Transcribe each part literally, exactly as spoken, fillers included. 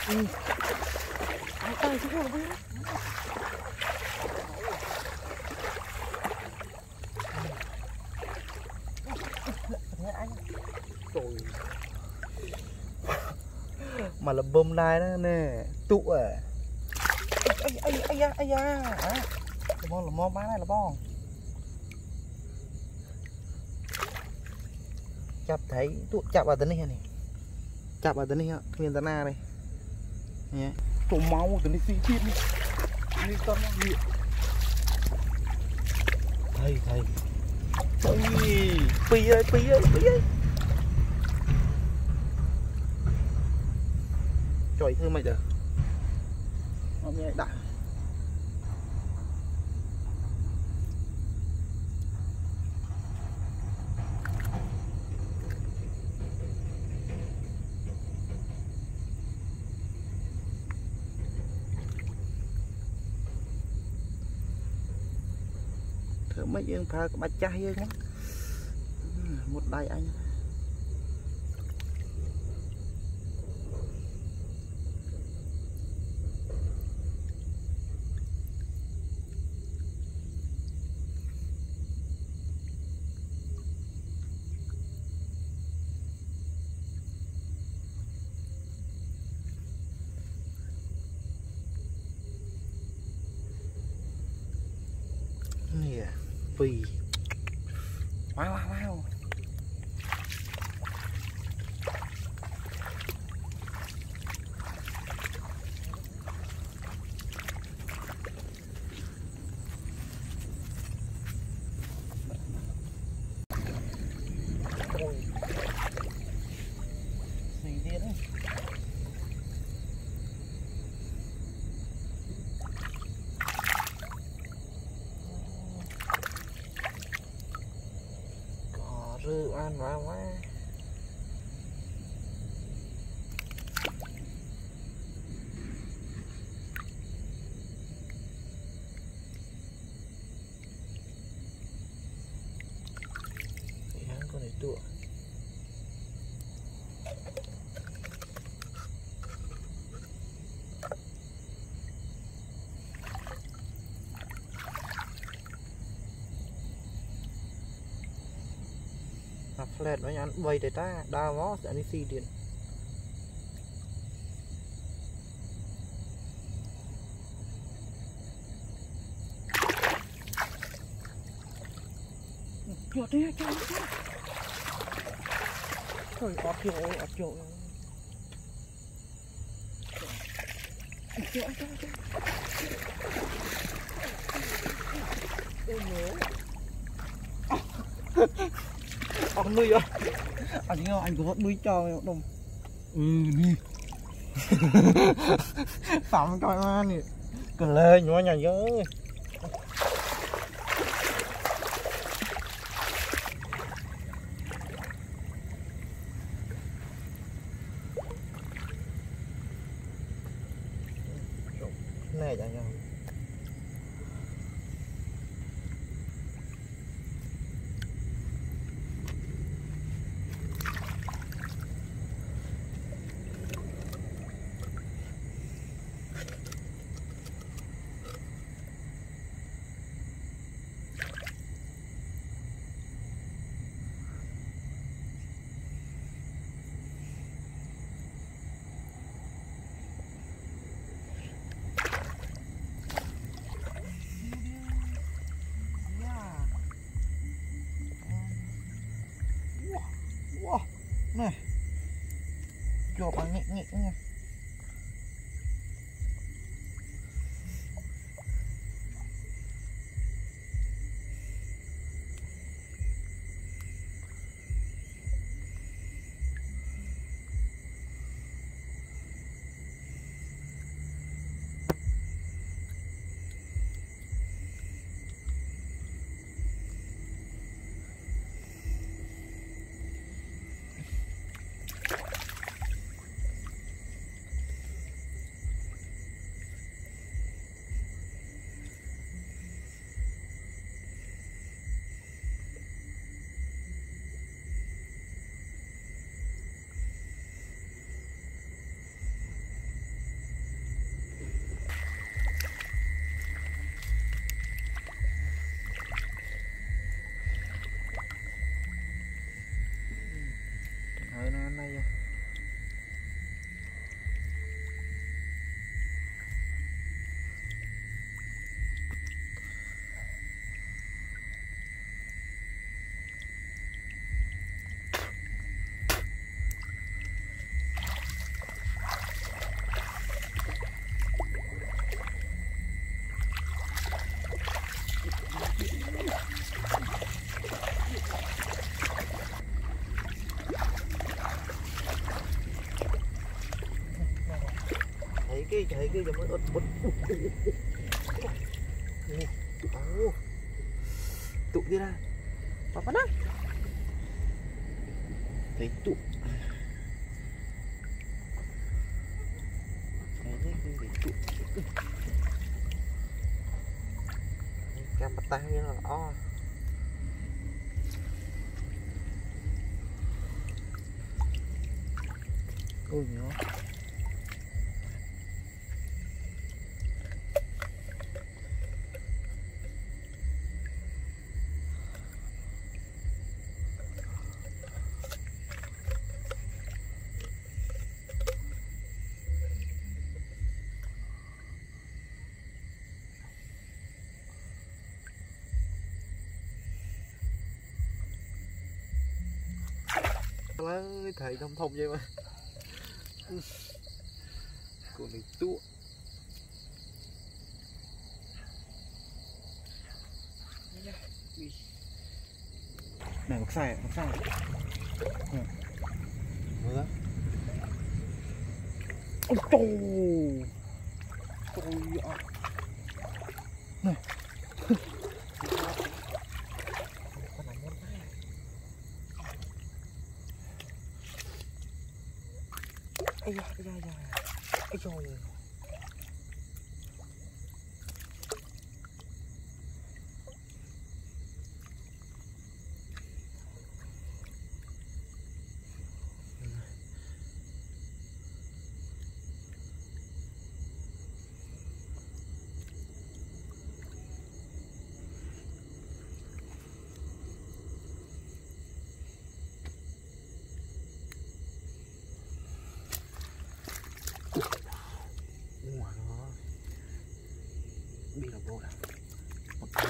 Ừ. Ai tay chứ không biết. Trời. Mà là bơm đai đó nè, tụ à. Ai ai ai ai ai da. À. Là mò là mò bán này là bong. Chập thấy tụ chập vào tấn này này. Chập vào tấn này, miền Tây Na này. Nhé. Tụ máu tấn này xí chít đi. Đi con nó miệng. Thầy thầy. Ôi, phi ơi, phi ơi, phi ơi. Trời thưa mày giờ. Hôm nay đã. Thưa mấy dương phá có bạch chay nhá. Một đai anh. Nè, phì. Wow, wow, wow. Ôi. Xì điên ấy. Rư ăn vào quá. Thì hắn con này tụa. Flat nó ăn bay để ta đa mó sẽ đi xì điện. Chuột đi chuột đi. Trời ọt chuột ọt chuột. Chuột chuột chuột. Ôi nhớ. Ông nuôi rồi. Anh nghe anh có vẫn nuôi cho đồng. Ừ đi. Phạm coi ma nè. Cần lên nhỏ nhà với. Này chẳng nhau. Này cho bằng nhẹ nhẹ nha. chạy kia chạy kia mới ớt ớt tụ kia ra apa nak thấy tụ cái này cái tụ cam bắt tay như là o ôi nhớ ơi thầy thông thông vậy mà con này tụ này một sai một sai nữa ôi trời trời ạ này ây da ây da ây da ây trời biết là vô đã một cái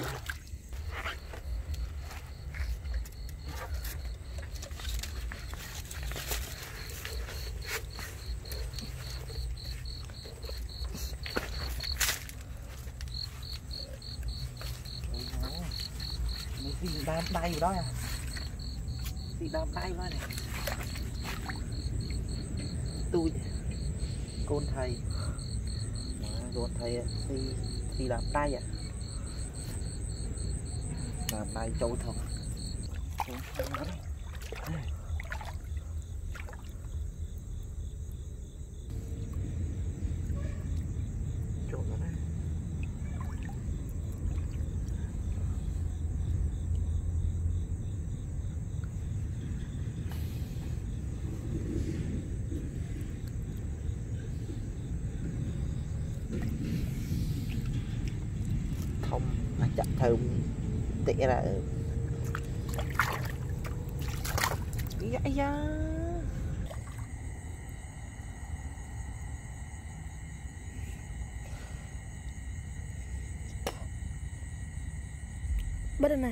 gì đam tay vào đó à gì đam tay vào này tôi con thầy con thầy thì thì làm tay à làm tay trâu thông chỗ đó đây thông là chặt thơm tệ ra ấy da bắt được này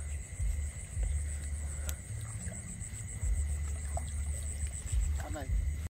này